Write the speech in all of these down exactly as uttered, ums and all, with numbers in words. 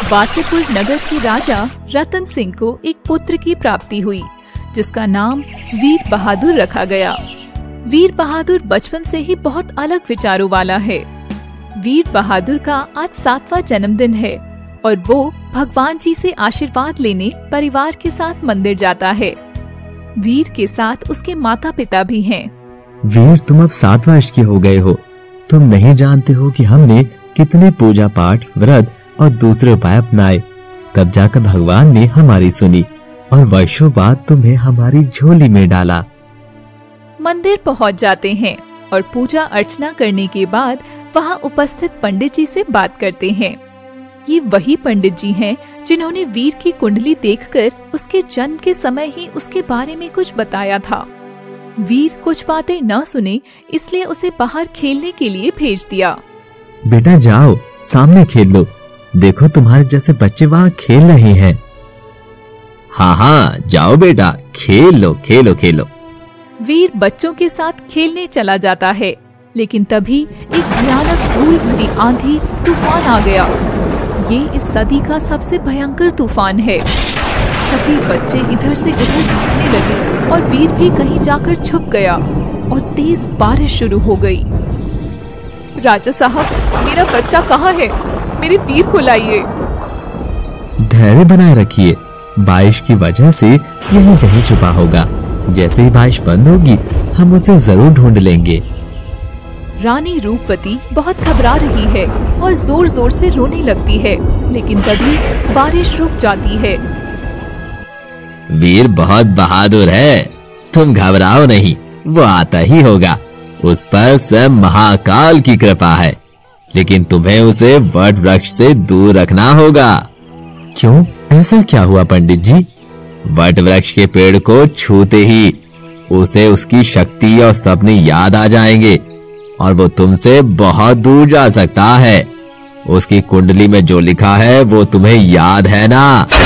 वासेपुर नगर के राजा रतन सिंह को एक पुत्र की प्राप्ति हुई, जिसका नाम वीर बहादुर रखा गया। वीर बहादुर बचपन से ही बहुत अलग विचारों वाला है। वीर बहादुर का आज सातवां जन्मदिन है और वो भगवान जी से आशीर्वाद लेने परिवार के साथ मंदिर जाता है। वीर के साथ उसके माता पिता भी हैं। वीर, तुम अब सात वर्ष के हो गए हो। तुम नहीं जानते हो कि हमने कितने पूजा पाठ, व्रत और दूसरे उपाय अपनाए, तब जाकर भगवान ने हमारी सुनी और वर्षों बाद तुम्हें हमारी झोली में डाला। मंदिर पहुंच जाते हैं और पूजा अर्चना करने के बाद वहां उपस्थित पंडित जी से बात करते हैं। ये वही पंडित जी हैं जिन्होंने वीर की कुंडली देखकर उसके जन्म के समय ही उसके बारे में कुछ बताया था। वीर कुछ बातें न सुने, इसलिए उसे बाहर खेलने के लिए भेज दिया। बेटा जाओ, सामने खेल लो। देखो तुम्हारे जैसे बच्चे वहाँ खेल रहे हैं। हाँ हाँ जाओ बेटा, खेल लो खेलो खेलो। वीर बच्चों के साथ खेलने चला जाता है, लेकिन तभी एक भयानक धूल भरी आंधी तूफान आ गया। ये इस सदी का सबसे भयंकर तूफान है। सभी बच्चे इधर से उधर भागने लगे और वीर भी कहीं जाकर छुप गया और तेज बारिश शुरू हो गई। राजा साहब, मेरा बच्चा कहाँ है? मेरे वीर को लाइए। धैर्य बनाए रखिए, बारिश की वजह से यहीं कहीं छुपा होगा। जैसे ही बारिश बंद होगी हम उसे जरूर ढूंढ लेंगे। रानी रूपवती बहुत घबरा रही है और जोर जोर से रोने लगती है, लेकिन तभी बारिश रुक जाती है। वीर बहुत बहादुर है, तुम घबराओ नहीं, वो आता ही होगा। उस पर स्वयं महाकाल की कृपा है, लेकिन तुम्हें उसे वट वृक्ष से दूर रखना होगा। क्यों, ऐसा क्या हुआ पंडित जी? वट वृक्ष के पेड़ को छूते ही उसे उसकी शक्ति और सपने याद आ जाएंगे और वो तुमसे बहुत दूर जा सकता है। उसकी कुंडली में जो लिखा है वो तुम्हें याद है ना?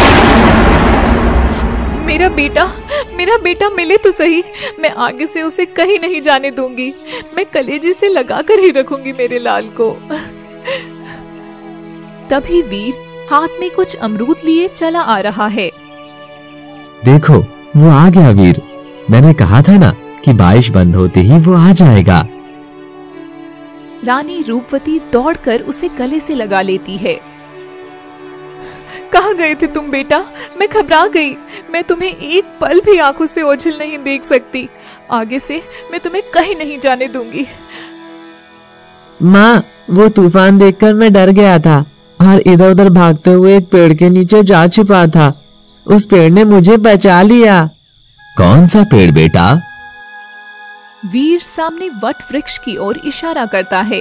मेरा बेटा, मेरा बेटा मिले तो सही। मैं आगे से उसे कहीं नहीं जाने दूंगी। मैं कलेजे से लगाकर ही रखूंगी मेरे लाल को। तभी वीर हाथ में कुछ अमरूद लिए चला आ रहा है। देखो, वो आ गया वीर। मैंने कहा था ना कि बारिश बंद होते ही वो आ जाएगा। रानी रूपवती दौड़कर उसे गले से लगा लेती है। कहाँ गए थे तुम बेटा? मैं घबरा गई। मैं तुम्हें एक पल भी आंखों से ओझल नहीं देख सकती। आगे से मैं तुम्हें कहीं नहीं जाने दूंगी। माँ, वो तूफान देखकर मैं डर गया था और इधर उधर भागते हुए एक पेड़ के नीचे जा छिपा था। उस पेड़ ने मुझे बचा लिया। कौन सा पेड़ बेटा? वीर सामने वट वृक्ष की ओर इशारा करता है।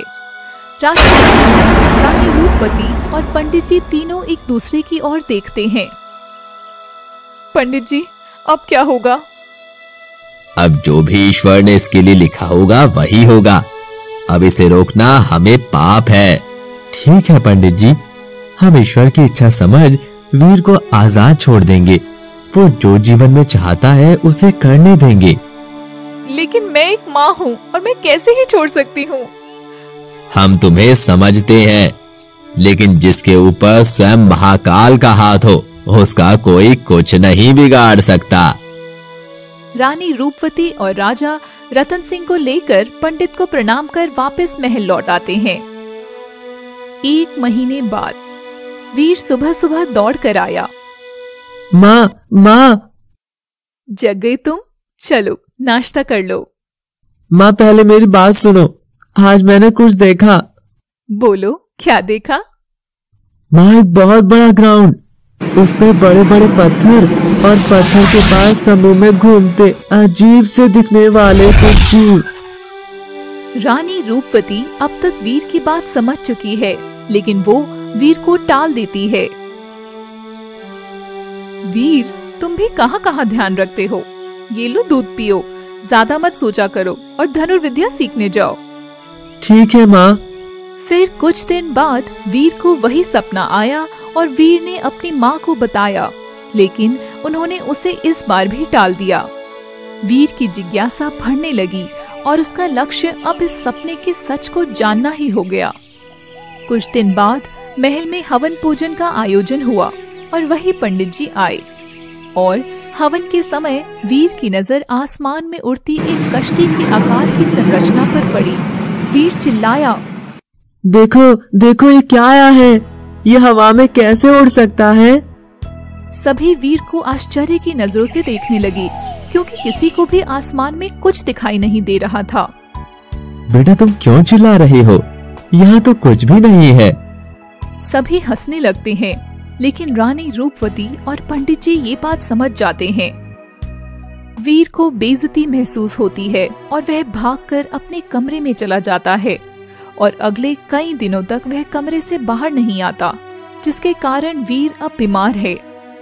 रानी रूपवती और पंडित जी तीनों एक दूसरे की ओर देखते हैं। पंडित जी, अब क्या होगा? अब जो भी ईश्वर ने इसके लिए लिखा होगा वही होगा। अब इसे रोकना हमें पाप है। ठीक है पंडित जी, हम ईश्वर की इच्छा समझ वीर को आजाद छोड़ देंगे। वो जो जीवन में चाहता है उसे करने देंगे। लेकिन मैं एक माँ हूँ और मैं कैसे ही छोड़ सकती हूँ? हम तुम्हें समझते हैं, लेकिन जिसके ऊपर स्वयं महाकाल का हाथ हो उसका कोई कुछ नहीं बिगाड़ सकता। रानी रूपवती और राजा रतन सिंह को लेकर पंडित को प्रणाम कर वापस महल लौट आते हैं। एक महीने बाद वीर सुबह सुबह दौड़ कर आया। माँ, माँ। जग गई तुम? चलो नाश्ता कर लो। माँ, पहले मेरी बात सुनो। आज मैंने कुछ देखा। बोलो, क्या देखा? माँ, एक बहुत बड़ा ग्राउंड, उस पे बड़े बड़े पत्थर और पत्थर के पास समूह में घूमते अजीब से दिखने वाले कुछ जीव। रानी रूपवती अब तक वीर की बात समझ चुकी है, लेकिन वो वीर को टाल देती है। वीर, तुम भी कहाँ कहाँ ध्यान रखते हो? ये लो दूध पियो, ज्यादा मत सोचा करो और धनुर्विद्या सीखने जाओ। ठीक है माँ। फिर कुछ दिन बाद वीर को वही सपना आया और वीर ने अपनी माँ को बताया, लेकिन उन्होंने उसे इस बार भी टाल दिया। वीर की जिज्ञासा बढ़ने लगी और उसका लक्ष्य अब इस सपने के सच को जानना ही हो गया। कुछ दिन बाद महल में हवन पूजन का आयोजन हुआ और वही पंडित जी आए और हवन के समय वीर की नजर आसमान में उड़ती एक कश्ती के आकार की संरचना पर पड़ी। वीर चिल्लाया, देखो देखो ये क्या आया है, ये हवा में कैसे उड़ सकता है? सभी वीर को आश्चर्य की नजरों से देखने लगी क्योंकि किसी को भी आसमान में कुछ दिखाई नहीं दे रहा था। बेटा तुम क्यों चिल्ला रहे हो? यहाँ तो कुछ भी नहीं है। सभी हंसने लगते हैं, लेकिन रानी रूपवती और पंडित जी ये बात समझ जाते हैं। वीर को बेइज्जती महसूस होती है और वह भागकर अपने कमरे में चला जाता है और अगले कई दिनों तक वह कमरे से बाहर नहीं आता, जिसके कारण वीर अब बीमार है।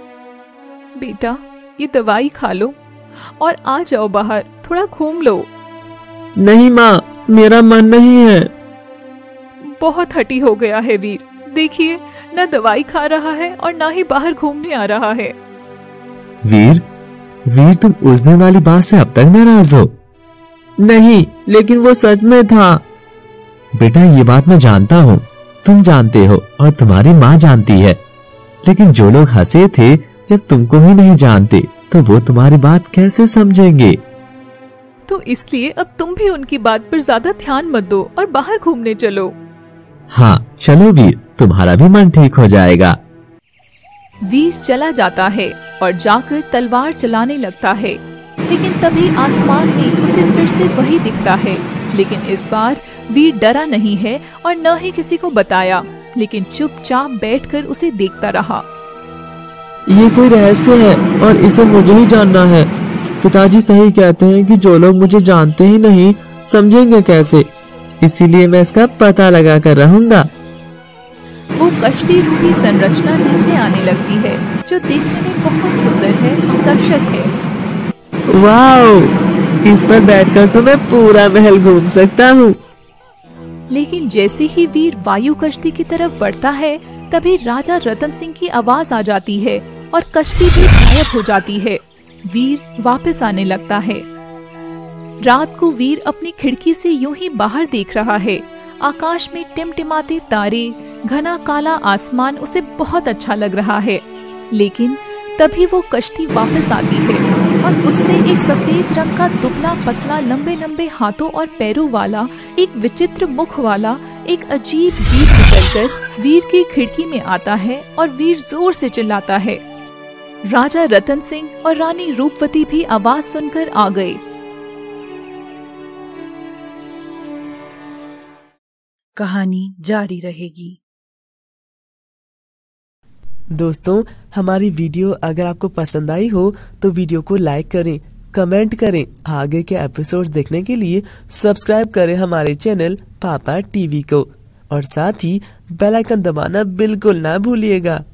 बेटा ये दवाई खा लो और आ जाओ बाहर, थोड़ा घूम लो। नहीं माँ, मेरा मन नहीं है। बहुत हठी हो गया है वीर, देखिए न दवाई खा रहा है और ना ही बाहर घूमने आ रहा है। वीर वीर तुम उस दिन वाली बात से अब तक नाराज हो? नहीं, लेकिन वो सच में था। बेटा ये बात मैं जानता हूँ, तुम जानते हो और तुम्हारी माँ जानती है, लेकिन जो लोग हंसे थे जब तुमको ही नहीं जानते तो वो तुम्हारी बात कैसे समझेंगे? तो इसलिए अब तुम भी उनकी बात पर ज्यादा ध्यान मत दो और बाहर घूमने चलो। हाँ चलो वीर, तुम्हारा भी मन ठीक हो जाएगा। वीर चला जाता है और जाकर तलवार चलाने लगता है, लेकिन तभी आसमान में उसे फिर से वही दिखता है। लेकिन इस बार वीर डरा नहीं है और न ही किसी को बताया, लेकिन चुपचाप बैठकर उसे देखता रहा। ये कोई रहस्य है और इसे मुझे ही जानना है। पिताजी सही कहते हैं कि जो लोग मुझे जानते ही नहीं समझेंगे कैसे, इसीलिए मैं इसका पता लगा कर रहूंगा। वो कश्ती रूपी संरचना नीचे आने लगती है, जो देखने में बहुत सुंदर है, आकर्षक है। वाओ, इस पर बैठकर तो मैं पूरा महल घूम सकता हूँ। लेकिन जैसे ही वीर वायु कश्ती की तरफ बढ़ता है, तभी राजा रतन सिंह की आवाज आ जाती है और कश्ती भी गायब हो जाती है। वीर वापस आने लगता है। रात को वीर अपनी खिड़की से यूं ही बाहर देख रहा है। आकाश में टिमटिमाते तारे, घना काला आसमान उसे बहुत अच्छा लग रहा है। लेकिन तभी वो कश्ती वापस आती है और उससे एक सफेद रंग का दुबला पतला लंबे लंबे हाथों और पैरों वाला एक विचित्र मुख वाला एक अजीब जीव निकलकर वीर की खिड़की में आता है और वीर जोर से चिल्लाता है। राजा रतन सिंह और रानी रूपवती भी आवाज सुनकर आ गए। कहानी जारी रहेगी। दोस्तों, हमारी वीडियो अगर आपको पसंद आई हो तो वीडियो को लाइक करें, कमेंट करें। आगे के एपिसोड्स देखने के लिए सब्सक्राइब करें हमारे चैनल पापा टीवी को और साथ ही बेल आइकन दबाना बिल्कुल ना भूलिएगा।